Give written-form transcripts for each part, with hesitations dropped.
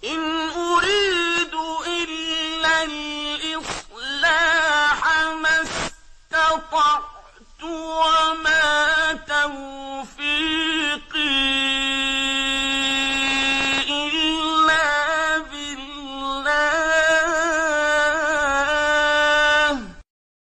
إن أريد إلا الإصلاح ما استطعت وما توفيقي إلا بالله.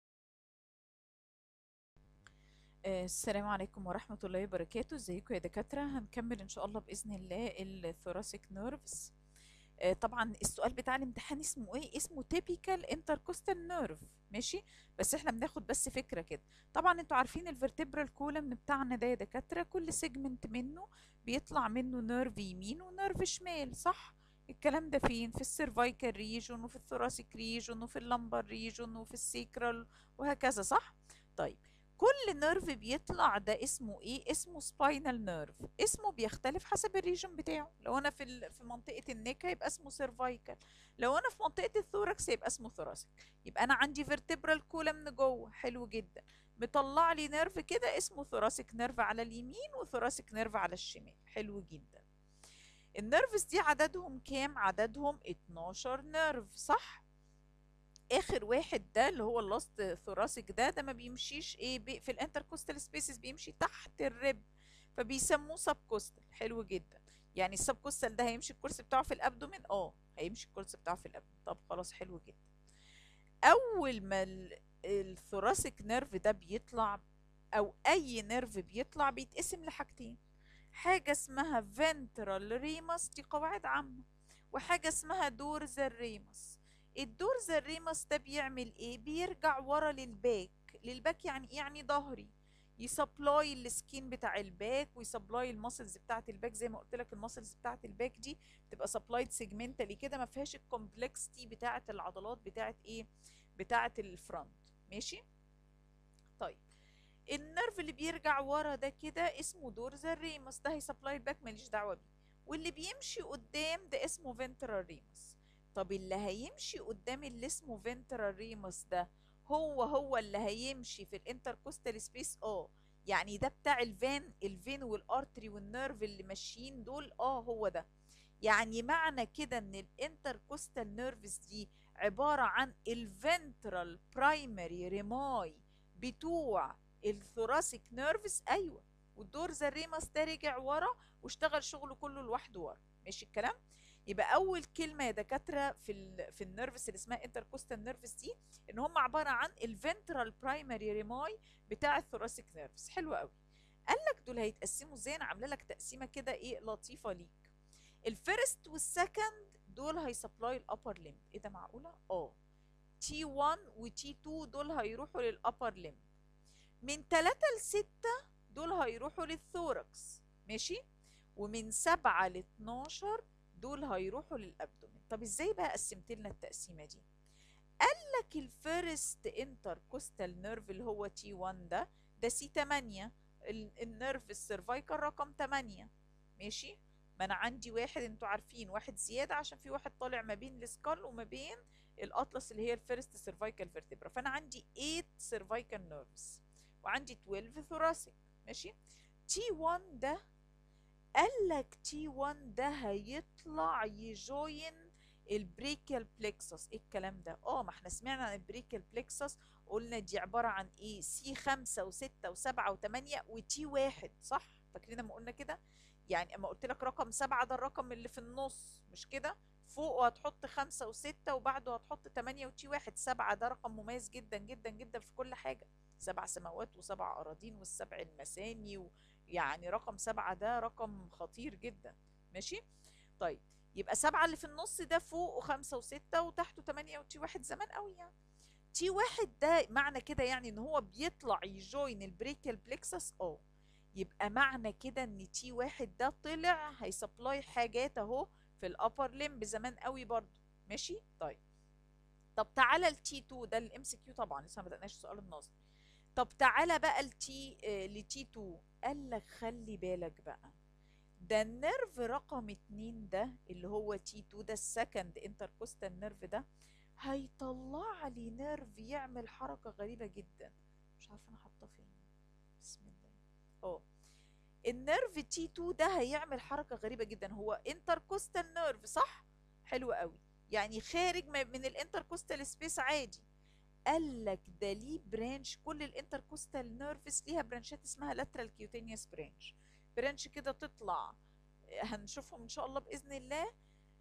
السلام عليكم ورحمة الله وبركاته. ازيكم يا دكاترة؟ هنكمل ان شاء الله بإذن الله الثوراسيك نيرفز. طبعا السؤال بتاع الامتحان اسمه ايه؟ اسمه typical intercostal nerve. ماشي، بس احنا بناخد بس فكرة كده. طبعا انتوا عارفين الفرتبرال كولم بتاعنا ده يا دكاترة، كل سيجمنت منه بيطلع منه نيرف يمين ونيرف شمال، صح؟ الكلام ده فين؟ في السيرفايكال ريجون وفي الثوراسيك ريجون وفي اللمبر ريجون وفي السيكرال وهكذا، صح؟ طيب، كل نيرف بيطلع ده اسمه ايه؟ اسمه سباينال نيرف. اسمه بيختلف حسب الريجن بتاعه. لو انا في منطقه النك هيبقى اسمه سيرفايكال، لو انا في منطقه الثوركس يبقى اسمه ثوراسيك. يبقى انا عندي فيرتبرال كولم جوه، حلو جدا، مطلع لي نيرف كده اسمه ثوراسيك نيرف على اليمين وثوراسيك نيرف على الشمال، حلو جدا. النيرفز دي عددهم كام؟ عددهم 12 نيرف، صح؟ اخر واحد ده اللي هو اللاست ثوراسيك ده ما بيمشيش ايه في الانتركوستال سبيسز، بيمشي تحت الرب، فبيسموه سب كوستال. حلو جدا. يعني السب كوستال ده هيمشي الكورس بتاعه في الابدومين، هيمشي الكورس بتاعه في الابدومين. طب خلاص، حلو جدا. اول ما الثوراسيك نيرف ده بيطلع، او اي نيرف بيطلع، بيتقسم لحاجتين: حاجه اسمها فنترال ريمس، دي قواعد عامه، وحاجه اسمها دورزال ريمس. الدورزال ريمس ده بيعمل ايه؟ بيرجع ورا للباك يعني ايه؟ يعني ظهري، يسبلاي السكين بتاع الباك ويسبلاي الماسلز بتاعت الباك. زي ما قلت لك الماسلز بتاعت الباك دي بتبقى سبلايد سيجمنتالي كده، ما فيهاش الكومبلكسيتي بتاعت العضلات بتاعت ايه؟ بتاعت الفرونت. ماشي. طيب، النرف اللي بيرجع ورا ده كده اسمه دورزال ريمس، ده هيسبلاي الباك، ماليش دعوه بيه. واللي بيمشي قدام ده اسمه فنترال ريمس. طب اللي هيمشي قدام اللي اسمه فنترال ريمس ده هو اللي هيمشي في الانتركوستال سبيس. يعني ده بتاع الفين والارتري والنيرف اللي ماشيين دول، هو ده. يعني معنى كده ان الانتركوستال نيرفز دي عبارة عن الفنترال برايمري ريماي بتوع الثوراسيك نيرفز. ايوه، والدورزال ريمس ده رجع ورا واشتغل شغله كله لوحده ورا. ماشي الكلام؟ يبقى اول كلمه يا دكاتره في النيرفز اللي اسمها انتركوستال نيرفز دي، ان هم عباره عن الفنترال برايمري ريماي بتاع الثوراسيك نيرفز. حلو قوي. قال لك دول هيتقسموا ازاي؟ انا عامله لك تقسيمه كده ايه لطيفه ليك. الفيرست والسكند دول هيسبلاي الابر ليمب. ايه ده، معقوله؟ تي 1 وتي 2 دول هيروحوا للابر ليمب. من 3 ل 6 دول هيروحوا للثوركس. ماشي. ومن 7 ل 12 دول هيروحوا للابدومين. طب ازاي بقى قسمت لنا التقسيمه دي؟ قال لك الفيرست انتركوستال نيرف اللي هو تي 1 ده سي 8، النيرف السيرفايكال رقم 8. ماشي. ما انا عندي واحد، انتوا عارفين واحد زياده عشان في واحد طالع ما بين السكال وما بين الاطلس اللي هي الفيرست سيرفايكال فيرتبرا، فانا عندي 8 سيرفايكال نيرفز وعندي 12 ثوراسيك. ماشي. تي 1 ده قال لك تي 1 ده هيطلع يجوين البريكال بلكسس. ايه الكلام ده؟ ما احنا سمعنا عن البريكال بلكسس، قلنا دي عباره عن ايه؟ سي 5 و6 و7 و8 وتي 1، صح؟ فاكرين لما قلنا كده؟ يعني اما قلت لك رقم 7 ده الرقم اللي في النص، مش كده؟ فوق هتحط 5 و6 وبعده هتحط 8 وتي 1. 7 ده رقم مميز جدا جدا جدا في كل حاجه، 7 سماوات وسبع اراضين والسبع المثاني يعني رقم 7 ده رقم خطير جدا. ماشي. طيب، يبقى 7 اللي في النص ده فوق وخمسة وستة وتحته 8 وتي 1 زمان قوي يعني. تي 1 ده معنى كده يعني ان هو بيطلع يجوين البريكال بلكسس. يبقى معنى كده ان تي 1 ده طلع هيسبلاي حاجات اهو في الابر ليمب زمان قوي برضو. ماشي. طيب، طب تعالى التي 2 ده الام سي كيو، طبعا لسه ما بدأناش السؤال النظري. طب تعالى بقى لتي 2. قال لك خلي بالك بقى، ده النيرف رقم 2 ده اللي هو تي 2 ده السكند انتركوستال نيرف ده هيطلع لي نيرف يعمل حركة غريبة جدا. مش عارفة انا حاطاه فين. بسم الله. النيرف تي 2 ده هيعمل حركة غريبة جدا. هو انتركوستال نيرف، صح؟ حلو قوي، يعني خارج من الانتركوستال سبيس عادي. قال لك ده ليه برانش، كل الانتركوستال نيرفس ليها برانشات اسمها لاترال كيوتينيوس برانش، برانش كده تطلع، هنشوفهم ان شاء الله باذن الله.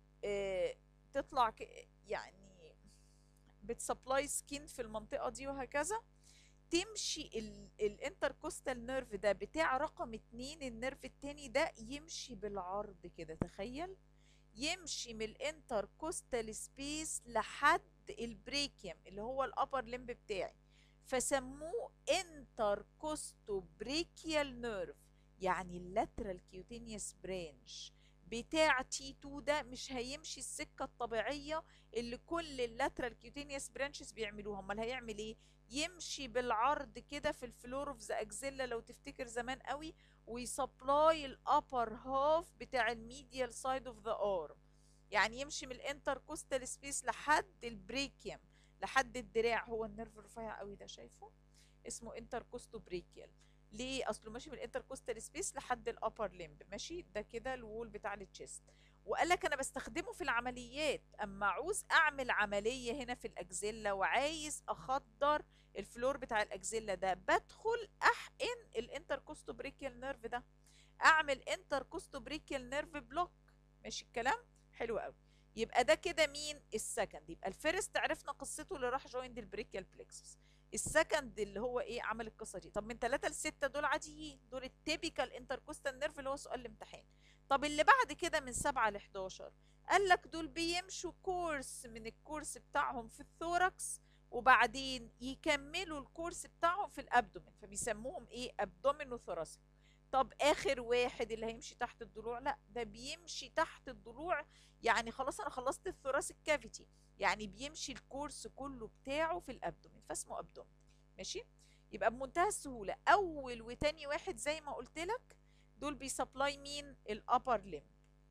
تطلع يعني بتسبلاي سكين في المنطقه دي وهكذا. تمشي الانتركوستال نيرف ده بتاع رقم 2، النيرف التاني ده يمشي بالعرض كده، تخيل، يمشي من الانتركوستال سبيس لحد البريكيوم اللي هو الابر لمب بتاعي، فسموه انتركوستو بريكيال نيرف. يعني اللاترال كيوتينيوس برانش بتاع تي 2 ده مش هيمشي السكه الطبيعيه اللي كل اللاترال كيوتينيوس برانشز بيعملوها، امال هيعمل ايه؟ يمشي بالعرض كده في الفلور اوف ذا اكزيلا لو تفتكر زمان قوي، ويسبلاي الابر هاف بتاع الميديال سايد اوف ذا ارم. يعني يمشي من الانتركوستال سبيس لحد البريكيوم، لحد الدراع. هو النيرف الرفيع قوي ده شايفه اسمه انتركوستو بريكيال. ليه؟ اصله ماشي من الانتركوستال سبيس لحد الابر لمب، ماشي ده كده الوول بتاع التشيست. وقال لك انا بستخدمه في العمليات، اما عاوز اعمل عمليه هنا في الاكزيلا وعايز اخدر الفلور بتاع الاكزيلا ده، بدخل احقن الانتركوستو بريكيال نيرف ده، اعمل انتركوستو بريكيال نيرف بلوك. ماشي الكلام؟ حلو قوي. يبقى ده كده مين؟ السكند. يبقى الفيرست عرفنا قصته اللي راح جويند البريكيال بلكسس. السكند اللي هو ايه؟ عمل القصه دي. طب من 3 ل 6 دول عاديين، دول التيبيكال انتركوستال نيرف اللي هو سؤال الامتحان. طب اللي بعد كده من 7 ل 11 قال لك دول بيمشوا كورس من الكورس بتاعهم في الثوركس، وبعدين يكملوا الكورس بتاعهم في الابدومين، فبيسموهم ايه؟ ابدومينو ثوراسيك. طب اخر واحد اللي هيمشي تحت الضلوع، لا ده بيمشي تحت الضلوع، يعني خلاص انا خلصت الثوراسيك كافيتي، يعني بيمشي الكورس كله بتاعه في الابدومين، فاسمه ابدومين. ماشي؟ يبقى بمنتهى السهوله اول وتاني واحد زي ما قلت لك دول بيسبلاي مين؟ الابر ليم.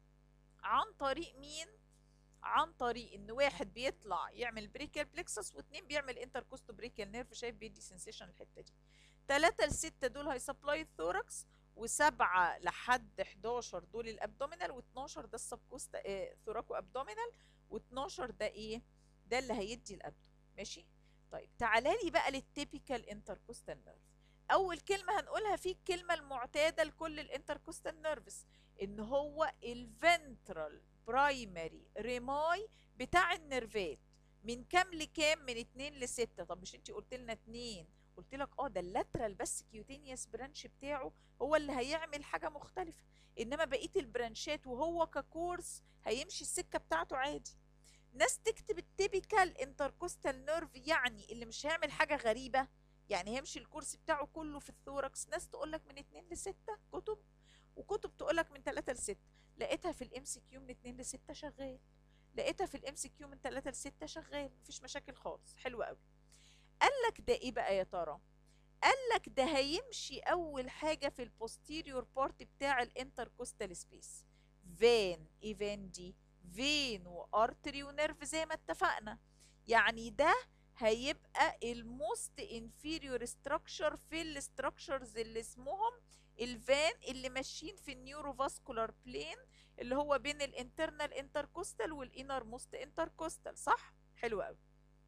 عن طريق مين؟ عن طريق ان واحد بيطلع يعمل بريكال بلكسس، واثنين بيعمل انتركوستو بريكال نيرف، شايف بيدي سنسيشن الحته دي. 3 ل 6 دول هيسبلاي الثوركس، و7 لحد 11 دول الابدومينال، و12 ده السبكوست ثوراكو ابدومينال، و12 ده ايه؟ ده اللي هيدي الابدو. ماشي؟ طيب تعالى لي بقى للتيبيكال انتركوستال نيرف. اول كلمه هنقولها فيه الكلمه المعتاده لكل الانتركوستال نيرفز، ان هو الفنترال برايمري ريماي بتاع النيرفات. من كام لكام؟ من 2 ل 6. طب مش انت قلت لنا 2؟ قلت لك ده اللاترال بس كيوتينيوس برانش بتاعه هو اللي هيعمل حاجه مختلفه، انما بقيه البرانشات وهو ككورس هيمشي السكه بتاعته عادي. ناس تكتب التيبيكال انتركوستال نيرف يعني اللي مش هيعمل حاجه غريبه، يعني هيمشي الكورس بتاعه كله في الثوركس. ناس تقول لك من 2 ل 6 كتب، وكتب تقول لك من 3 ل 6. لقيتها في الام سي كيو من 2 ل 6 شغال، لقيتها في الام سي كيو من 3 ل 6 شغال، مفيش مشاكل خالص. حلو قوي. قال لك ده ايه بقى يا ترى؟ قال لك ده هيمشي اول حاجه في البوستيريور بارت بتاع الانتركوستال سبيس، فين. ايه فين دي؟ فين وارتري ونيرف زي ما اتفقنا. يعني ده هيبقى الموست انفيريور ستراكشر في الستراكشرز اللي اسمهم الفان، اللي ماشيين في النيوروفاسكولار بلين اللي هو بين الانترنال انتركوستال والانر موست انتركوستال، صح؟ حلو قوي.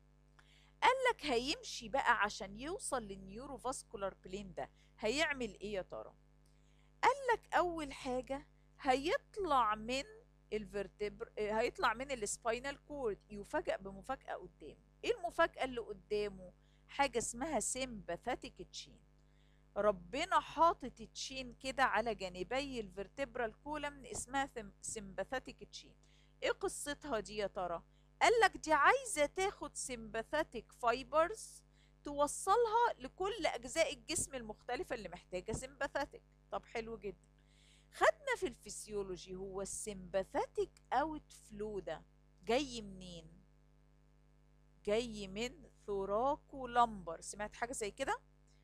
قال لك هيمشي بقى عشان يوصل للنيوروفاسكولار بلين ده هيعمل ايه يا ترى؟ قال لك اول حاجه هيطلع من هيطلع من السباينال كورد. يفاجئ بمفاجاه قدامه. ايه المفاجاه اللي قدامه؟ حاجه اسمها سيمباثيك تشين. ربنا حاطط تشين كده على جانبي الفرتبرال كولم اسمها سيمباثيك تشين. ايه قصتها دي يا ترى؟ قال لك دي عايزه تاخد سيمباثيك فايبرز توصلها لكل اجزاء الجسم المختلفه اللي محتاجه سيمباثيك. طب حلو جدا. خدنا في الفسيولوجي هو السيمباثيك اوت فلو ده جاي منين؟ جاي من ثوراكو لمبر، سمعت حاجه زي كده؟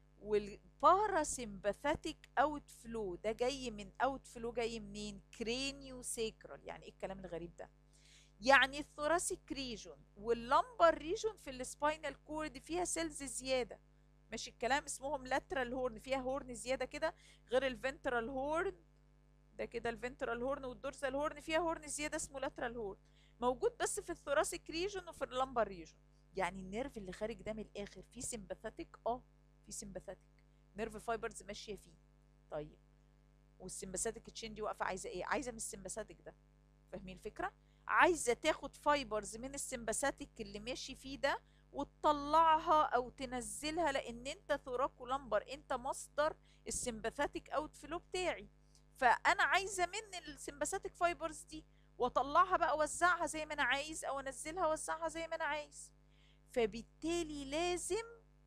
والباراسيمباثيك اوت فلو ده جاي من اوت فلو جاي منين؟ كرينيو سيكرال. يعني ايه الكلام الغريب ده؟ يعني الثوراسيك ريجون واللمبر ريجون في السباينال كورد فيها سيلز زياده، ماشي الكلام، اسمهم لاترال هورن، فيها هورن زياده كده غير الفنترال هورن. ده كده الفنترال هورن، والدورسال هورن فيها هورن زياده اسمه لاترال هورن. موجود بس في الثوراسيك ريجون وفي اللمبر ريجون. يعني النيرف اللي خارج ده من الاخر فيه سمباثيك، في سمباثيك نيرف فايبرز ماشيه فيه. طيب والسمباثيك تشين دي واقفه عايزه ايه؟ عايزه من السمباثيك ده، فاهمين الفكره؟ عايزه تاخد فايبرز من السمباثيك اللي ماشي فيه ده وتطلعها او تنزلها، لان انت ثوراكو لمبر، انت مصدر السمباثيك اوت فلو بتاعي، فانا عايزه من السمباثيك فايبرز دي واطلعها بقى اوزعها زي ما انا عايز، او انزلها اوزعها زي ما انا عايز. فبالتالي لازم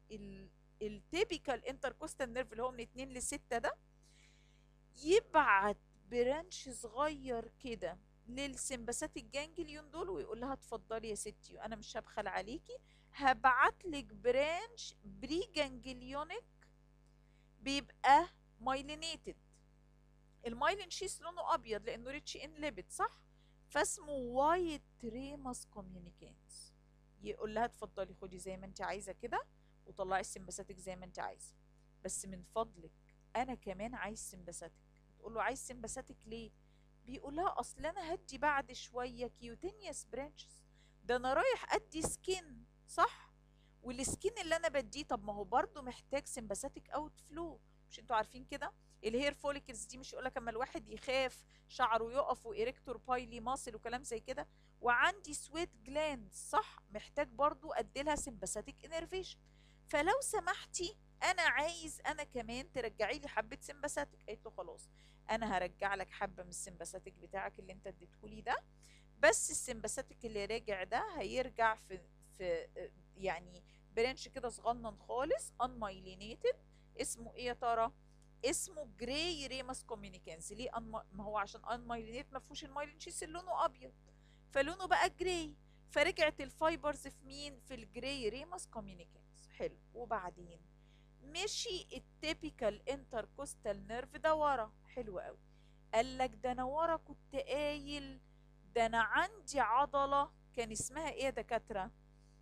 التيبيكال انتركوستال نيرف اللي هو من 2 ل 6 ده يبعت برانش صغير كده للسمباثيك جانجليون دول ويقول لها اتفضلي يا ستي انا مش هبخل عليكي، هبعت لك برانش بري جانجليونيك بيبقى مايلينيتد. المايلين شيس لونه ابيض لانه ريتش ان ليبيد، صح؟ فاسمه وايت ريماس كوميونيكانس. يقول لها اتفضلي خدي زي ما انت عايزه كده وطلعي السمباثيك زي ما انت عايزه، بس من فضلك انا كمان عايز سمباثيك. تقول له عايز سمباثيك ليه؟ بيقول لها اصل انا هدي بعد شويه كيوتينيوس برانشز، ده انا رايح ادي سكين، صح؟ والسكين اللي انا بديه طب ما هو برضه محتاج سمباثيك اوت فلو، مش انتوا عارفين كده؟ الهير فوليكلز دي مش يقولك اما الواحد يخاف شعره يقف وإيريكتور بايلي ماسل وكلام زي كده، وعندي سويت جلاند، صح؟ محتاج برضو اديلها سمباثيك انرفيشن. فلو سمحتي انا عايز انا كمان ترجعي لي حبه سمباثيك. قالت له خلاص انا هرجع لك حبه من السمباثيك بتاعك اللي انت اديتهولي ده، بس السمباثيك اللي راجع ده هيرجع في يعني برانش كده صغنن خالص unmyelinated. اسمه ايه يا ترى؟ اسمه جراي ريماس كوميونيكانس. ليه ما هو عشان unmyelinated ما فيهوش المايلين شيس اللي لونه ابيض، فلونه بقى جراي، فرجعت الفايبرز في مين؟ في الجراي ريماس كوميونيكانس. حلو. وبعدين مشي التيبيكال انتركوستال نيرف ده ورا. حلو قوي. قال لك ده انا ورا كنت قايل ده انا عندي عضله كان اسمها ايه يا دكاتره؟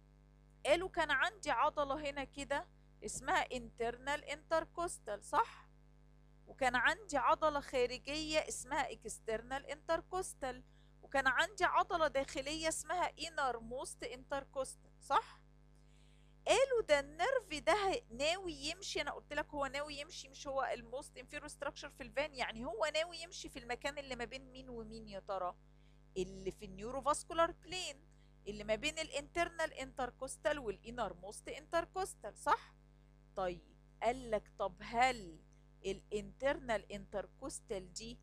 قالوا كان عندي عضله هنا كده اسمها internal intercostal، صح؟ وكان عندي عضله خارجيه اسمها external intercostal، وكان عندي عضله داخليه اسمها innermost intercostal، صح؟ قالوا ده النيرف ده ناوي يمشي، انا قلت لك هو ناوي يمشي، مش هو الموست انفيرو ستراكشر في الفان، يعني هو ناوي يمشي في المكان اللي ما بين مين ومين يا ترى؟ اللي في النيوروفاسكولار بلين، اللي ما بين الانترنال انتركوستال والانر موست انتركوستال، صح؟ طيب قال لك طب هل الانترنال انتركوستال دي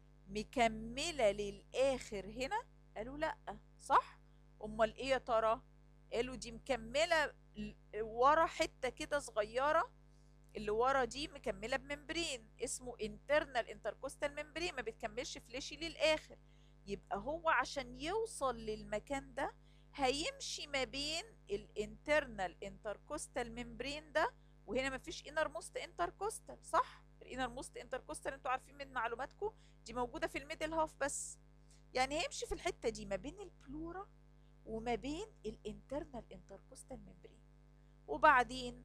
مكمله للاخر هنا؟ قالوا لا، صح؟ امال ايه يا ترى؟ قالوا دي مكمله ورا حته كده صغيره، اللي ورا دي مكمله بممبرين اسمه internal intercostal membrane، ما بتكملش فليشي للاخر. يبقى هو عشان يوصل للمكان ده هيمشي ما بين الانترنال انتركوستال ممبرين ده، وهنا مفيش انر موست انتركوستال، صح؟ الانر موست انتركوستال انتوا عارفين من معلوماتكم دي موجوده في الميدل هاف بس، يعني هيمشي في الحته دي ما بين البلورا وما بين الانترنال انتركوستال ممبرين، وبعدين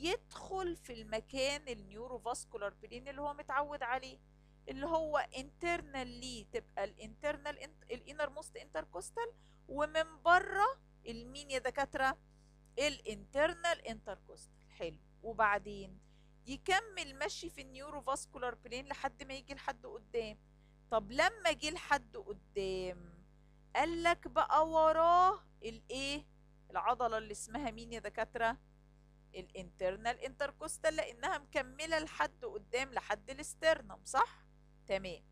يدخل في المكان النيوروفاسكولار بلين اللي هو متعود عليه، اللي هو انترنال ليه تبقى الانترنال الانر موست انتركوستال، ومن بره المين يا دكاتره؟ الانترنال انتركوستال. حلو. وبعدين يكمل مشي في النيوروفاسكولار بلين لحد ما يجي لحد قدام. طب لما جه لحد قدام قال لك بقى وراه الايه؟ العضله اللي اسمها مين يا دكاتره؟ الانترنال انتركوستال، لانها مكمله لحد قدام لحد الاسترنم، صح؟ تمام.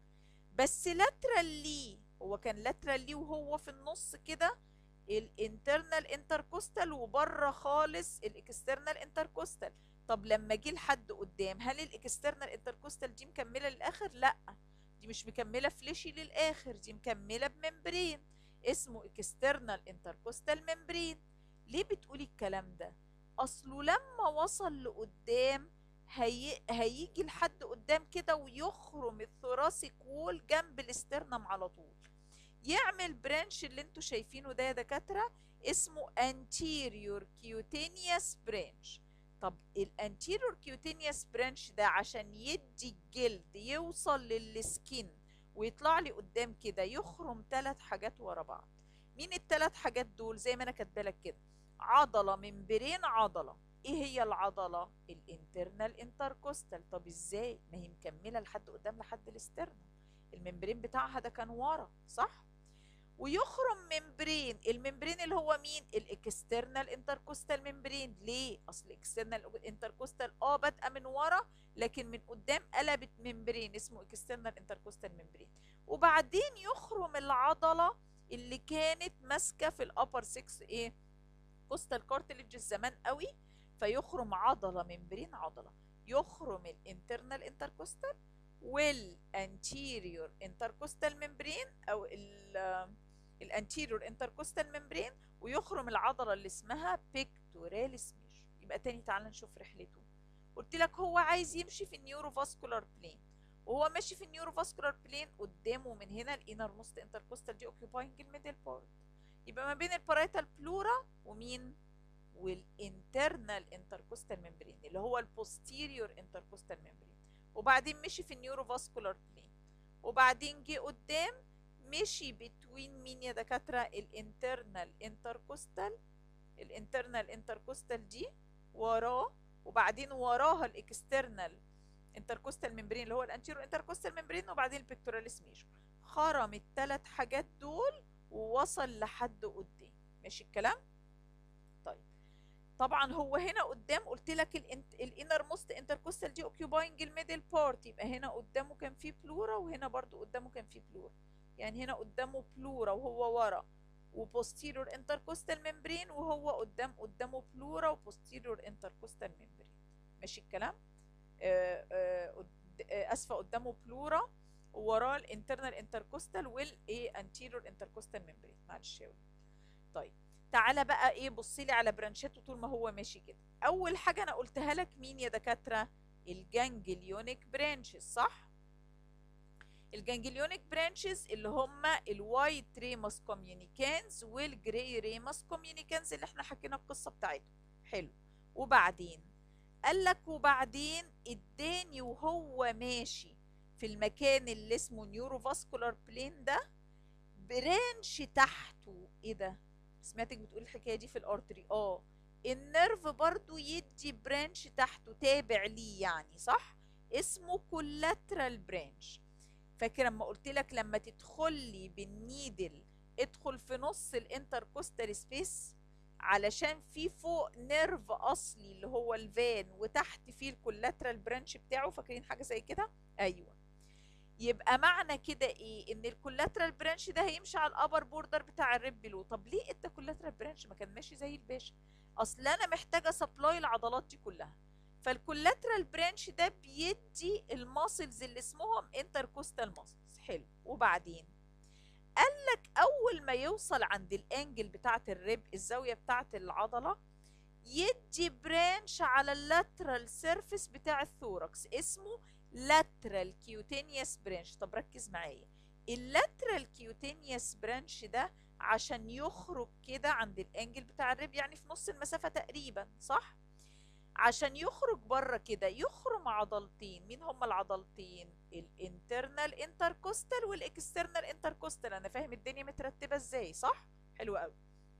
بس لاترال ليه، هو كان لاترال ليه وهو في النص كده الانترنال انتركوستال، وبره خالص الاكسترنال انتركوستال. طب لما جه لحد قدام هل الاكسترنال انتركوستال دي مكمله للاخر؟ لا، دي مش مكمله فليشي للاخر، دي مكمله بممبرين اسمه اكسترنال انتركوستال ممبرين. ليه بتقولي الكلام ده؟ اصله لما وصل لقدام هيجي لحد قدام كده ويخرم الثوراسيك وول جنب الاسترنم على طول، يعمل برانش اللي انتوا شايفينه ده يا دكاتره اسمه anterior cutaneous branch. طب الانتيريور كيوتينيوس برانش ده عشان يدي الجلد يوصل للسكين ويطلع لي قدام كده يخرم 3 حاجات ورا بعض. مين الثلاث حاجات دول؟ زي ما انا كاتبه لك كده، عضله، ممبرين، عضله. ايه هي العضله؟ الانترنال انتركوستال. طب ازاي؟ ما هي مكمله لحد قدام لحد الاسترنال، الممبرين بتاعها ده كان ورا، صح؟ ويخرم ممبرين، الممبرين اللي هو مين؟ الاكسترنال انتركوستال ممبرين. ليه؟ اصل الاكسترنال انتركوستال بادئه من ورا، لكن من قدام قلبت ممبرين اسمه اكسترنال انتركوستال ممبرين. وبعدين يخرم العضله اللي كانت ماسكه في الابر 6 ايه؟ كوستال كارتليج زمان قوي، فيخرم عضله ممبرين عضله، يخرم الانترنال انتركوستال والانتيريور انتركوستال ممبرين او الانتيريور انتركوستال ممبرين، ويخرم العضله اللي اسمها بيكتوراليس ميجر. يبقى تاني تعال نشوف رحلته. قلت لك هو عايز يمشي في النيوروفاسكولار بلين، وهو ماشي في النيوروفاسكولار بلين قدامه من هنا الانر موست انتركوستال دي اوكيباينج الميدل بارت، يبقى ما بين البارايتال بلورا ومين؟ والانترنال انتركوستال ممبرين اللي هو البوستيريور انتركوستال ممبرين. وبعدين مشي في النيوروفاسكولار بلين، وبعدين جه قدام مشي بتوين مين يا دكاتره؟ الانترنال انتركوستال، الانترنال انتركوستال دي وراه، وبعدين وراها الاكسترنال انتركوستال ممبرين اللي هو الانتيرو انتركوستال ممبرين، وبعدين البيكتوراليس ميجر. خرم الثلاث حاجات دول ووصل لحد قدام. ماشي الكلام؟ طيب طبعا هو هنا قدام قلت لك الانر موست انتركوستال دي اوكيوباينج الميدل بارت، يبقى هنا قدامه كان في بلورا، وهنا برضو قدامه كان في بلورا، يعني هنا قدامه بلورا وهو ورا، وبوستيرور انتركوستال ممبرين، وهو قدامه بلورا وبوستيرور انتركوستال ممبرين. ماشي الكلام؟ اسفه، قدامه بلورا ووراه الانترنال انتركوستال والايه انتيرور انتركوستال ممبرين. معلش يا ولد. طيب تعالى بقى ايه، بصي لي على برانشاته طول ما هو ماشي كده. اول حاجه انا قلتها لك مين يا دكاتره؟ الجانجليونيك برانشز، صح؟ الجانجليونيك برانشز اللي هم الوايت ريموس كوميونيكانز والجراي ريموس كوميونيكانز اللي احنا حكينا القصه بتاعتهم. حلو. وبعدين قال لك وبعدين اداني وهو ماشي في المكان اللي اسمه نيوروفاسكولار بلين ده برانش تحته. ايه ده؟ سمعتك بتقول الحكايه دي في الارتري. النيرف برضو يدي برانش تحته تابع ليه يعني، صح؟ اسمه كولاترال برانش. فاكر لما قلت لك لما تدخل لي بالنيدل ادخل في نص الانتركوستال سبيس، علشان في فوق نيرف اصلي اللي هو الفان، وتحت فيه الكولاترال برانش بتاعه. فاكرين حاجه زي كده؟ ايوه. يبقى معنى كده ايه؟ ان الكولاترال برانش ده هيمشي على الابر بوردر بتاع الريب بلو. طب ليه ادى كولاترال برانش؟ ما كان ماشي زي الباشا. اصل انا محتاجه سبلاي العضلات دي كلها، فالكولاترال برانش ده بيدي الماسلز اللي اسمهم انتركوستال ماسلز. حلو. وبعدين قال لك اول ما يوصل عند الانجل بتاعه الريب، الزاويه بتاعه العضله، يدي برانش على اللاترال سيرفيس بتاع الثوركس اسمه لاترال كيوتينيوس برانش. طب ركز معايا، اللاترال كيوتينيوس برانش ده عشان يخرج كده عند الانجل بتاع الريب، يعني في نص المسافه تقريبا، صح؟ عشان يخرج بره كده يخرم عضلتين. مين هما العضلتين؟ الانترنال انتركوستال والاكسترنال انتركوستال. انا فاهم الدنيا مترتبه ازاي، صح؟ حلو قوي.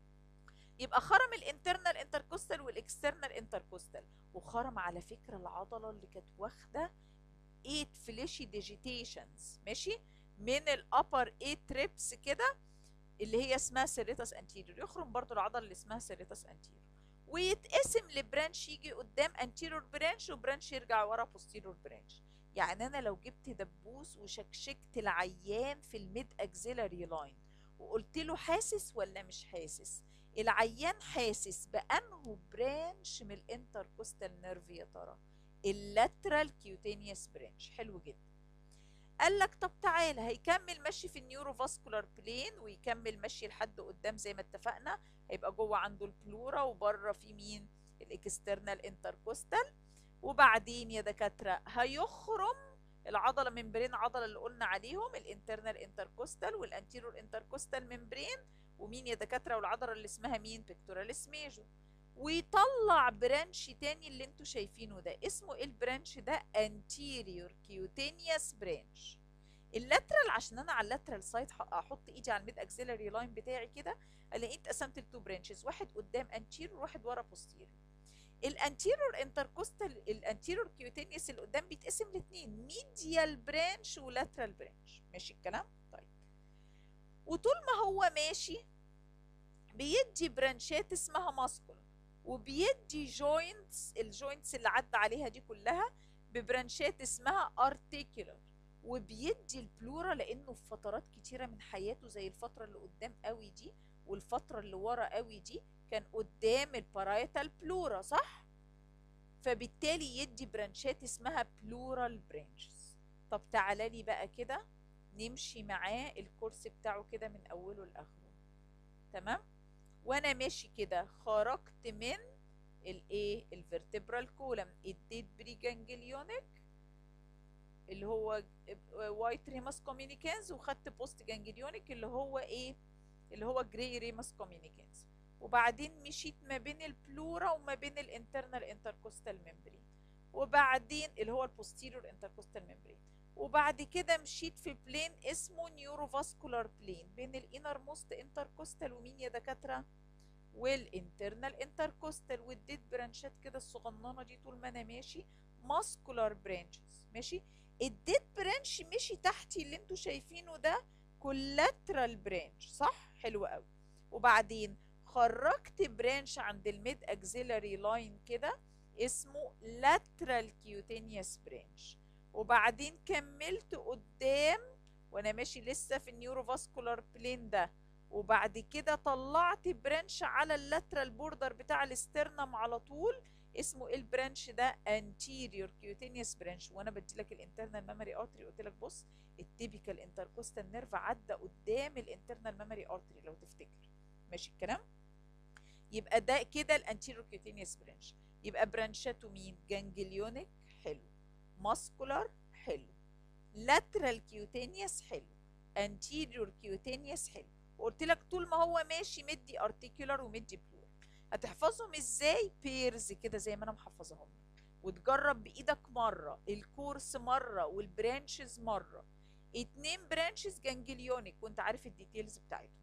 يبقى خرم الانترنال انتركوستال والاكسترنال انتركوستال، وخرم على فكره العضله اللي كانت واخده 8 فليشي ديجيتيشنز، ماشي، من الابر 8 تريبس كده اللي هي اسمها سيريتاس انتيريور. يخرم برضو العضله اللي اسمها سيريتاس انتيريور، ويتقسم لبرانش يجي قدام انتيريور برانش، وبرانش يرجع ورا بوستيريور برانش. يعني انا لو جبت دبوس وشكشكت العيان في الميد اكزيلاري لاين وقلت له حاسس ولا مش حاسس، العيان حاسس بانه برانش من الانتركوستال نيرف يا ترى؟ اللاترال كيوتينيوس برانش. حلو جدا. قال لك طب تعالى، هيكمل مشي في النيوروفاسكولار بلين ويكمل مشي لحد قدام زي ما اتفقنا، هيبقى جوه عنده البلورا وبره في مين؟ الاكسترنال انتركوستال. وبعدين يا دكاتره هيخرم العضله ممبرين، عضله اللي قلنا عليهم الانترنال انتركوستال والانتيرور انتركوستال ممبرين، ومين يا دكاتره؟ والعضله اللي اسمها مين؟ بيكتوراليس ميجور. ويطلع برانش تاني اللي انتوا شايفينه ده. اسمه ايه البرانش ده؟ anterior cutaneous branch. اللاترال عشان انا على اللاترال سايد احط ايدي على الميد اكسيلري لاين بتاعي كده، الاقيه اتقسمت لتو برانشز، واحد قدام انتيرور وواحد ورا بوستيرور. الانتيرور انتركوستال، الانتيرور كيوتينيوس اللي قدام بيتقسم لاثنين، ميديال برانش ولاترال برانش. ماشي الكلام؟ طيب، وطول ما هو ماشي بيدي برانشات اسمها ماسكولار، وبيدي جوينتس، الجوينتس اللي عدى عليها دي كلها ببرانشات اسمها ارتيكولار، وبيدي البلورا لانه في فترات كتيره من حياته زي الفتره اللي قدام قوي دي والفتره اللي ورا قوي دي كان قدام البارايتال بلورا، صح؟ فبالتالي يدي برانشات اسمها بلورال برانشز. طب تعالى لي بقى كده نمشي معاه الكورس بتاعه كده من اوله لاخره. تمام؟ وانا ماشي كده خرجت من الايه؟ الفيرتبرال كولم، اديت بري جانجليونيك اللي هو وايت ريماس كومينيكانز، وخدت بوست جانجليونيك اللي هو ايه؟ اللي هو جراي ريماس كومينيكانز، وبعدين مشيت ما بين البلورا وما بين الانترنال انتركوستال ممبرين، وبعدين اللي هو البوستيريور انتركوستال ممبرين، وبعد كده مشيت في بلين اسمه نيوروفاسكولار بلين بين الانر موست انتركوستال ومين يا دكاتره؟ والانترنال انتركوستال، واديت برانشات كده الصغننه دي طول ما انا ماشي، ماسكولار برانشز. ماشي؟ اديت برانش مشي تحتي اللي انتوا شايفينه ده كولاترال برانش، صح؟ حلو قوي. وبعدين خرجت برانش عند الميد اكسيلري لاين كده اسمه لاترال كيوتينيوس برانش، وبعدين كملت قدام وانا ماشي لسه في النيوروفاسكولار بلين ده، وبعد كده طلعت برانش على اللاترال بوردر بتاع الاسترنم على طول اسمه ايه البرانش ده؟ anterior cutaneous branch. وانا بدي لك الانترنال ميموري ارتري قلت لك بص التيبيكال انتركوستال نيرف عدى قدام الانترنال ميموري ارتري لو تفتكر. ماشي الكلام؟ يبقى ده كده الانتيريور كيوتينيوس برانش. يبقى برانشاته مين؟ جانجليونيك حلو، ماسكولار حلو، لاترال كيوتينيوس حلو، انتيريور كيوتينيوس حلو. وقلت لك طول ما هو ماشي مدي ارتيكولار ومدي بلور. هتحفظهم ازاي؟ بيرز كده زي ما انا محفظاهم، وتجرب بايدك مره، الكورس مره، والبرانشز مره. 2 برانشز جانجليونيك وانت عارف الديتيلز بتاعتهم،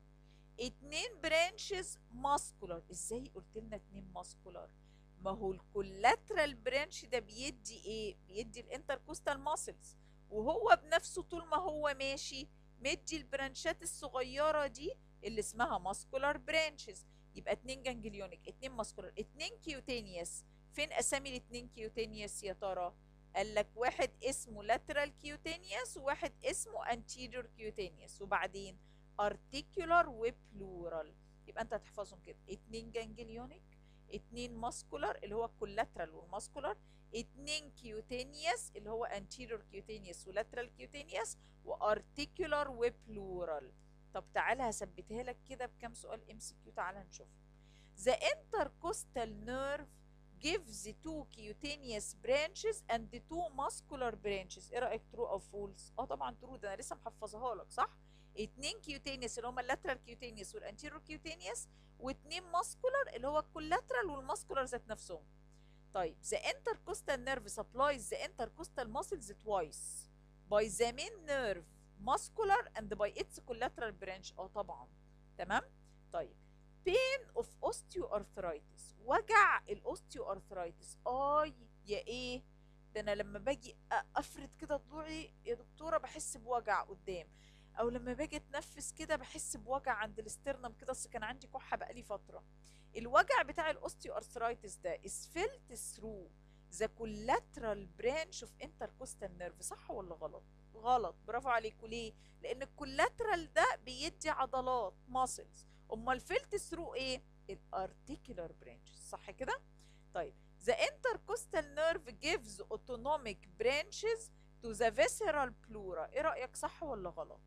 2 برانشز ماسكولار. ازاي قلت لنا 2 ماسكولار؟ ما هو الكولاترال برانش ده بيدي ايه؟ بيدي الانتركوستال ماسلز، وهو بنفسه طول ما هو ماشي مدي البرانشات الصغيره دي اللي اسمها ماسكولار برانشز. يبقى 2 جانجليونيك، 2 ماسكولار، 2 كيوتينيوس. فين اسامي الاثنين كيوتينيوس يا ترى؟ قال لك واحد اسمه لاترال كيوتينيوس وواحد اسمه انتيريور كيوتينيوس، وبعدين ارتيكولار وبلورال. يبقى انت هتحفظهم كده: 2 جانجليونيك، 2 ماسكولار اللي هو الكولاترال والماسكولار، 2 كيوتينيوس اللي هو انتيريور كيوتينيوس ولاترال كيوتينيوس، وارتيكولار وبلورال. طب تعالى هثبتها لك كده بكام سؤال ام سي كيو، تعالى نشوف. The intercostal nerve gives 2 cutaneous branches and 2 muscular branches. ايه رايك؟ true او false؟ طبعا true، ده انا لسه محفظاها لك، صح؟ 2 كيوتينيوس اللي هم اللاترال كيوتينيوس والانتيريور كيوتينيوس، و2 ماسكولار اللي هو الكولاترال والماسكولار ذات نفسهم. طيب the intercostal nerve supplies the intercostal muscles twice by the main nerve muscular and by its collateral branch. طبعا تمام. طيب pain of osteoarthritis، وجع الاوستيوارثرايتس. يا ايه ده؟ انا لما باجي افرد كده ضلوعي يا دكتوره بحس بوجع قدام، او لما باجي اتنفس كده بحس بوجع عند الاسترنم كده، اصل كان عندي كحه بقالي فتره. الوجع بتاع الاوستيوارثرايتس ده is felt through the collateral branch of intercostal nerve. صح ولا غلط؟ غلط، برافو عليكم. ليه؟ لان الكولاترال ده بيدي عضلات ماسلز، امال فيلت ثرو ايه؟ الارتيكولار برانشز، صح كده؟ طيب the intercostal nerve gives autonomic branches to the visceral pleura. ايه رايك؟ صح ولا غلط؟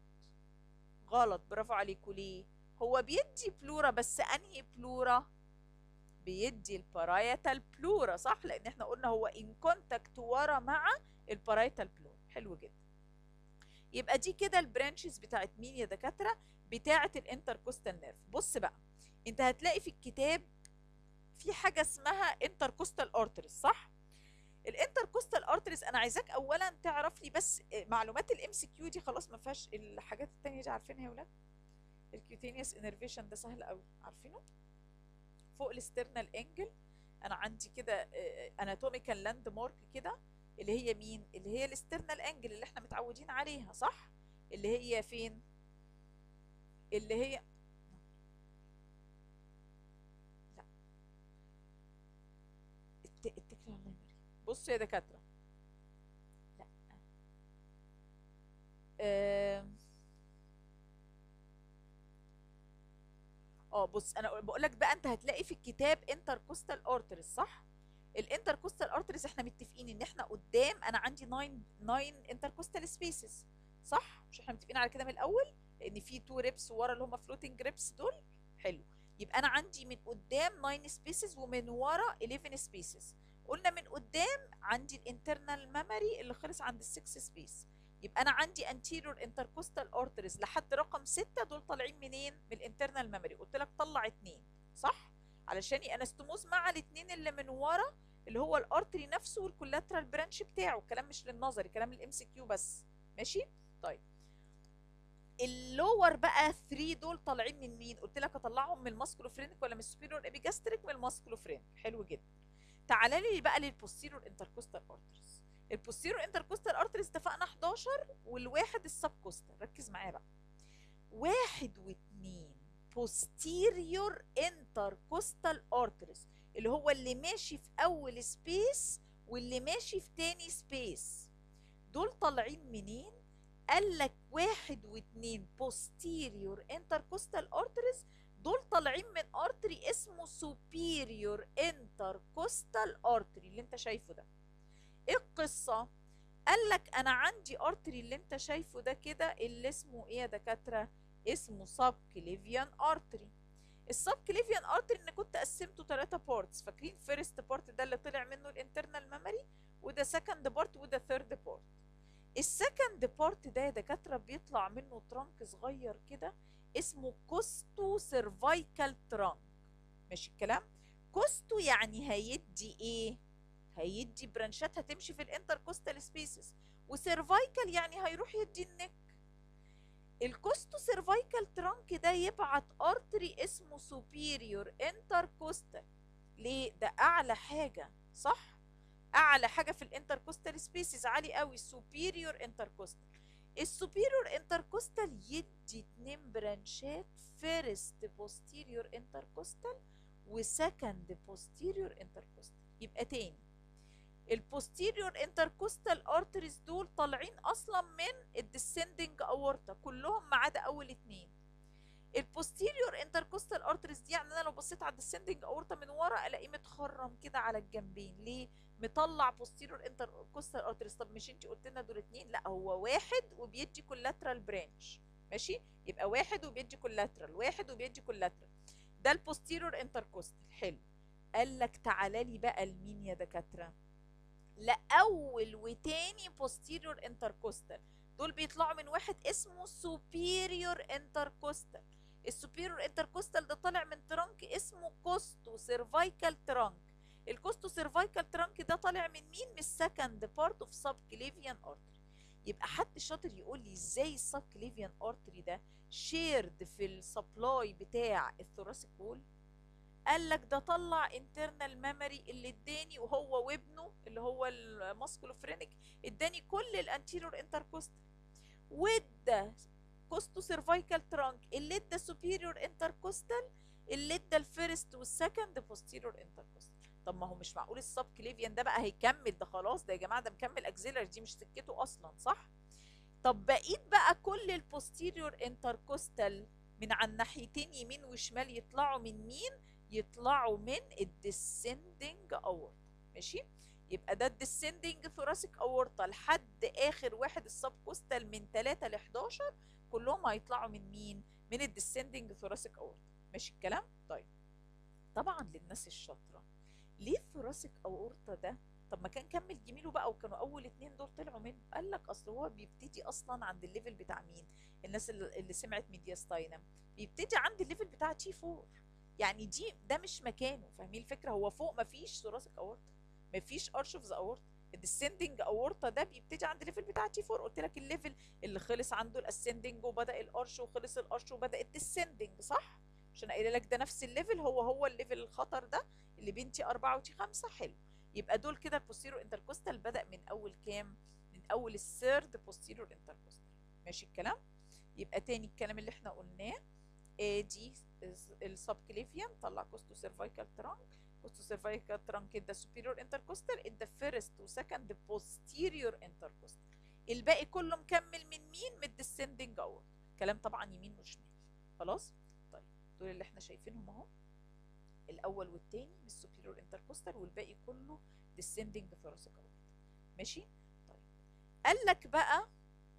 غلط، برافو عليكم. ليه؟ هو بيدي بلورا، بس انهي بلورا؟ بيدي البارايتال بلورا، صح؟ لان احنا قلنا هو ان كونتاكت ورا مع البارايتال بلورا. حلو جدا. يبقى دي كده البرانشز بتاعت مين يا دكاتره؟ بتاعت الانتركوستال نيرف. بص بقى، انت هتلاقي في الكتاب في حاجه اسمها انتركوستال ارتريز، صح؟ الانتركوستال ارتريز انا عايزاك اولا تعرف لي بس معلومات الام سي كيو دي خلاص، ما فيهاش الحاجات التانية دي، عارفينها يا ولاد. الكيوتينيوس انرفيشن ده سهل قوي، عارفينه. فوق الاسترنال انجل انا عندي كده اناتوميكال لاند مارك كده، اللي هي مين؟ اللي هي الاسترنال انجل اللي احنا متعودين عليها، صح؟ اللي هي فين؟ اللي هي لا اتكلي على الله يمري. بصوا يا دكاتره، لا بص انا بقول لك بقى، انت هتلاقي في الكتاب انتركوستال ارتريز، صح؟ الانتركوستال ارتريز احنا متفقين ان احنا قدام انا عندي 9 انتركوستال سبيسز، صح؟ مش احنا متفقين على كده من الاول؟ لان في 2 ريبس ورا اللي هم فلوتنج ريبس دول. حلو، يبقى انا عندي من قدام 9 سبيسز ومن ورا 11 سبيسز. قلنا من قدام عندي الانترنال ميموري اللي خلص عند ال6 سبيس، يبقى انا عندي anterior intercostal arteries لحد رقم 6 دول طالعين منين؟ من الانترنال ميموري. قلت لك طلع 2، صح؟ علشان انستموز مع الاثنين اللي من ورا اللي هو الارتري نفسه والكولاترال برانش بتاعه. كلام مش للنظري، كلام للام سي كيو بس، ماشي؟ طيب اللور بقى 3 دول طالعين من مين؟ قلت لك اطلعهم من الماسكولوفرينك ولا من السوبيريور ابيجاستريك؟ من الماسكولوفرينك. حلو جدا. تعالى لي بقى للبوستيريور انتركوستال ارتريز. البوستيريور انتركوستال ارتريز اتفقنا 11 والواحد السب كوستال. ركز معايا بقى، 1 و2 posterior intercostal arteries اللي هو اللي ماشي في اول سبيس واللي ماشي في تاني سبيس. دول طالعين منين؟ قال لك 1 و2 posterior intercostal arteries دول طالعين من ارتري اسمه superior intercostal artery اللي انت شايفه ده. ايه القصه؟ قال لك انا عندي ارتري اللي انت شايفه ده كده اللي اسمه ايه يا دكاتره؟ اسمه سبكليفيان ارتري. السبكليفيان ارتري ان كنت قسمته 3 بارتس، فاكرين؟ فيرست بارت ده اللي طلع منه الانترنال ميموري، وده سكند بارت، وده ثيرد بارت. السكند بارت ده يا دكاتره بيطلع منه ترانك صغير كده اسمه كوستو سيرفايكال ترانك. ماشي الكلام؟ كوستو يعني هيدي ايه؟ هيدي برانشات هتمشي في الانتركوستال سبيسز، وسيرفايكال يعني هيروح يدي النك. الكوستو سيرفايكال ترانك ده يبعت ارتري اسمه سوبيريور انتركوستال. ليه؟ ده اعلى حاجه، صح؟ اعلى حاجه في الانتركوستال سبيسز، عالي قوي، سوبيريور انتركوستال. السوبيريور انتركوستال يدي 2 برانشات، فيرست بوستيريور انتركوستال وسكند بوستيريور انتركوستال. يبقى تاني، البوستيريور انتركوستال ارتريز دول طالعين اصلا من الديسندنج اورتا كلهم ما عدا اول 2. البوستيريور انتركوستال ارتريز دي يعني انا لو بصيت على الديسندنج اورتا من ورا الاقيه متخرم كده على الجنبين. ليه؟ مطلع بوستيريور انتركوستال ارتريز. طب مش انت قلت لنا دول 2؟ لا، هو 1 وبيدي كولاترال برانش. ماشي؟ يبقى 1 وبيدي كولاترال، 1 وبيدي كولاترال. ده البوستيريور انتركوستال. حلو. قال لك تعالى لي بقى لمين يا دكاتره؟ لأول وتاني posterior intercostal. دول بيطلعوا من واحد اسمه superior intercostal. السوبيريور انتركوستال ده طالع من ترانك اسمه كوستو سيرفايكال ترانك. الكوستو سيرفايكال ترانك ده طالع من مين؟ من السكند بارت اوف سبكليفيان ارتري. يبقى حد شاطر يقول لي ازاي السبكليفيان ارتري ده شيرد في السبلاي بتاع الثوراسيك وول؟ قال لك ده طلع انترنال ميموري اللي اداني، وهو وابنه اللي هو الماسكولوفرينيك اداني كل الانتيريور انتركوستال، وادى كوستو سيرفايكال ترانك اللي ادى سوبيريور انتركوستال اللي ادى الفيرست والسكند بوستيريور انتركوستال. طب ما هو مش معقول السب كليفيان ده بقى هيكمل، ده خلاص ده يا جماعه ده مكمل اكزيلر، دي مش سكته اصلا، صح؟ طب بقيت بقى كل البوستيريور انتركوستال من على الناحيتين يمين وشمال يطلعوا من مين؟ يطلعوا من الديسندنج اورتا. ماشي؟ يبقى ده الديسندنج ثوراسيك اورتا لحد اخر واحد السب كوستال من 3 ل 11 كلهم هيطلعوا من مين؟ من الديسندنج ثوراسيك اورتا. ماشي الكلام؟ طيب طبعا للناس الشاطره، ليه الثوراسيك اورتا ده؟ طب ما كان كمل جميله بقى وكانوا اول 2 دول طلعوا منه. قال لك اصل هو بيبتدي اصلا عند الليفل بتاع مين؟ الناس اللي سمعت ميدياستاينم بيبتدي عند الليفل بتاع تي 4، يعني ده مش مكانه. فاهمين الفكره؟ هو فوق مفيش ثوراسيك اورتا، مفيش ارش اوف ذا اورتا، الديسندنج اورطه ده بيبتدي عند الليفل بتاع تي 4. قلت لك الليفل اللي خلص عنده الاسندنج وبدا الارش، وخلص الارش وبدا الديسندنج، صح؟ عشان قايله لك ده نفس الليفل، هو الليفل الخطر ده اللي بين تي 4 وتي 5. حلو، يبقى دول كده البوستيرور انتركوستال بدا من اول كام؟ من اول الثيرد بوستيرور انتركوستال. ماشي الكلام؟ يبقى تاني الكلام اللي احنا قلناه، دي السبكليفيان طلع كوستو سيرفايكال ترانك، كوستو سيرفايكال ترانك ادى سوبيريور انتركوستال، ادى فيرست وسكند بوستيريور انتركوستال. الباقي كله مكمل من مين؟ من الديسندنج اورت. كلام طبعا يمين وشمال. خلاص؟ طيب دول اللي احنا شايفينهم اهو، الاول والتاني من السوبيريور انتركوستال، والباقي كله ديسندنج ثوراسيك اورت. ماشي؟ طيب قال لك بقى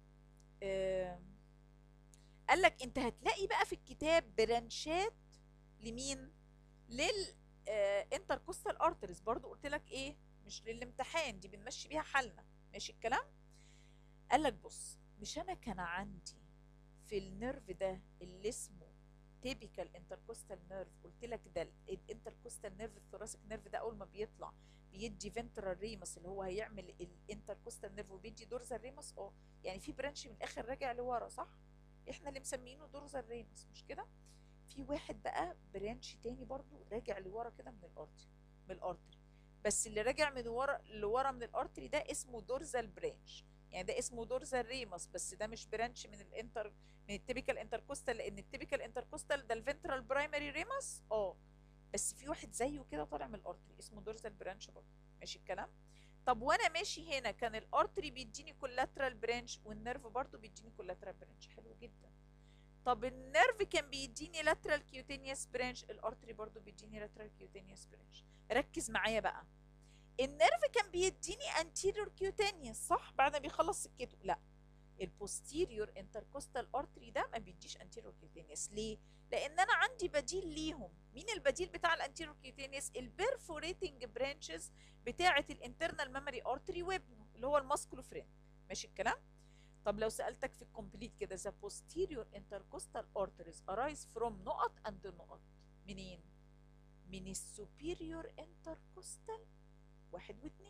قال لك انت هتلاقي بقى في الكتاب برانشات لمين؟ لل انتركوستال ارتريز. برضو قلت لك ايه؟ مش للامتحان، دي بنمشي بيها حالنا. ماشي الكلام؟ قال لك بص، مش انا كان عندي في النيرف ده اللي اسمه تيبيكال انتركوستال نيرف، قلت لك ده الانتركوستال نيرف الثوراسيك نيرف ده اول ما بيطلع بيدي فنترال ريمس اللي هو هيعمل الانتركوستال نيرف، وبيدي دورزال ريمس. يعني في برانش من الاخر راجع لورا، صح؟ احنا اللي مسمينه دورزال ريمس، مش كده؟ في واحد بقى برانش تاني برضو راجع لورا كده من الارتري، بس اللي راجع من ورا لورا من الارتري ده اسمه دورزال برانش. يعني ده اسمه دورزال ريمس، بس ده مش برانش من من التيبيكال انتركوستال، لان التيبيكال انتركوستال ده الفنترال برايمري ريمس. بس في واحد زيه كده طالع من الارتري اسمه دورزال برانش برضه. ماشي الكلام؟ طب وانا ماشي هنا كان الارتري بيديني كولاترال برانش، والنيرف برضه بيديني كولاترال برانش. حلو جدا. طب النيرف كان بيديني لاترال كيوتينيوس برانش، الارتري برضو بيديني لاترال كيوتينيوس برانش. ركز معايا بقى، النيرف كان بيديني انتيريور كيوتينيوس، صح؟ بعد ما بيخلص سكته. لا، البوستيريور انتركوستال ارتري ده ما بيديش انتيريور كيوتينيوس. ليه؟ لان انا عندي بديل ليهم. مين البديل بتاع الانتيريور كيوتينيوس؟ البرفوريتنج برانشز بتاعه الانترنال ميموري ارتري وابنه اللي هو الماسكولوفرين. ماشي الكلام؟ طب لو سألتك في الكومبليت كده، the posterior intercostal arteries arise from نقط and نقط. منين؟ من السوبيريور انتركوستال 1 و2،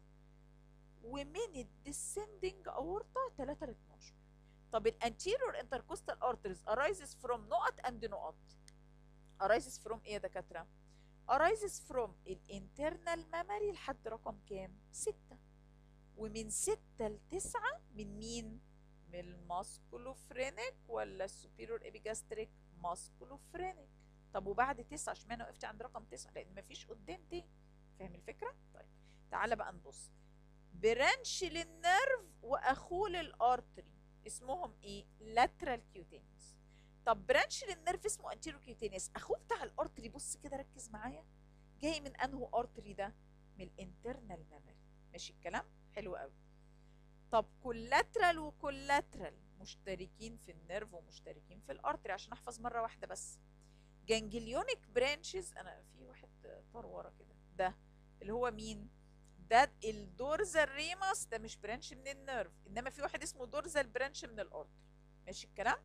ومن الديسندنج اورتا 3 ل 12. طب الانتيريور انتركوستال arteries arises from نقط and نقط. arises from ايه يا دكاترة؟ arises from الانترنال ميموري لحد رقم كام؟ 6، ومن 6 ل 9 من مين؟ من الماسكولوفرينيك ولا السوبيريور ابيجاستريك؟ ماسكولوفرينيك. طب وبعد 9 اشمعنى وقفت عند رقم 9؟ لان مفيش قدام تاني. فاهم الفكره؟ طيب تعالى بقى نبص. برانش للنيرف واخوه للارتري اسمهم ايه؟ لاترال كيوتينيوس. طب برانش للنيرف اسمه انتيرو كيوتينيوس، اخوه بتاع الارتري بص كده ركز معايا، جاي من انهو ارتري ده؟ من الانترنال ميموري. ماشي الكلام؟ حلو قوي. طب كولاترال وكولاترال مشتركين في النيرف ومشتركين في الارتري، عشان احفظ مره واحده بس. جانجليونيك برانشز، انا في واحد طار ورا كده، ده اللي هو مين؟ ده الدورزال ريمس، ده مش برانش من النيرف، انما في واحد اسمه دورزال برانش من الارتري. ماشي الكلام؟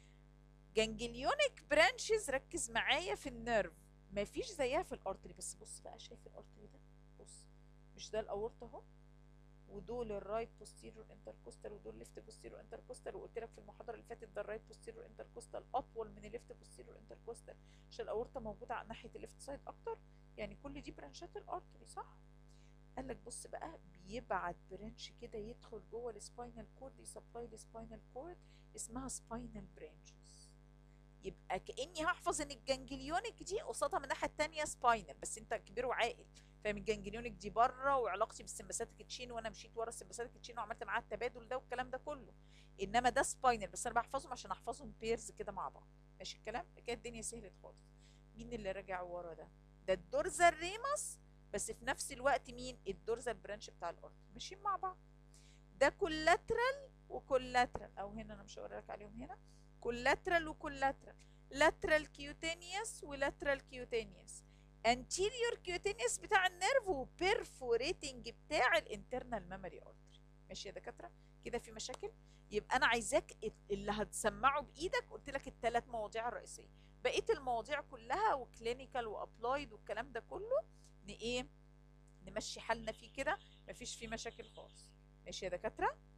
جانجليونيك برانشز ركز معايا في النيرف مفيش زيها في الارتري. بس بص بقى، شايف الارتري ده؟ بص، مش ده الاورطه اهو، ودول الرايت بوستيريور انتركوستال، ودول ليفت بوستيريور انتركوستال، وقلت لك في المحاضره اللي فاتت ده الرايت بوستيريور انتركوستال اطول من الليفت بوستيريور انتركوستال عشان الاورطه موجوده على ناحيه الليفت سايد اكتر. يعني كل دي برانشات الارتري، صح؟ قال لك بص بقى، بيبعت برانش كده يدخل جوه السباينال كورد، يسبلاي السباينال كورد، اسمها سباينال برانشز. يبقى كاني هحفظ ان الجانجليونيك دي قصادها من الناحيه الثانيه سباينال، بس انت كبير وعاقل فاهم الجانجليونيك دي بره وعلاقتي بالسمباثيك تشين، وانا مشيت ورا السمباثيك تشين وعملت معاها التبادل ده والكلام ده كله. انما ده سباينال، بس انا بحفظهم عشان احفظهم بيرز كده مع بعض. ماشي الكلام؟ كده الدنيا سهلت خالص. مين اللي راجع ورا ده؟ ده الدورزال ريمس، بس في نفس الوقت مين؟ الدورزال برانش بتاع الارض. ماشيين مع بعض. ده كولاترال وكولاترال، او هنا انا مش هوري لك عليهم هنا، كولاترال وكولاترال، لاترال كيوتينيوس ولاترال كيوتينيوس، anterior كيوتينيوس بتاع النيرف، وبرفوريتنج بتاع الانترنال ميموري ارتري. ماشي يا دكاتره؟ كده في مشاكل؟ يبقى انا عايزاك اللي هتسمعه بايدك، قلت لك ال3 مواضيع الرئيسيه، بقيه المواضيع كلها وكلينيكال وابلايد والكلام ده كله ايه نمشي حالنا فيه كده، مفيش فيه مشاكل خالص. ماشي يا دكاترة؟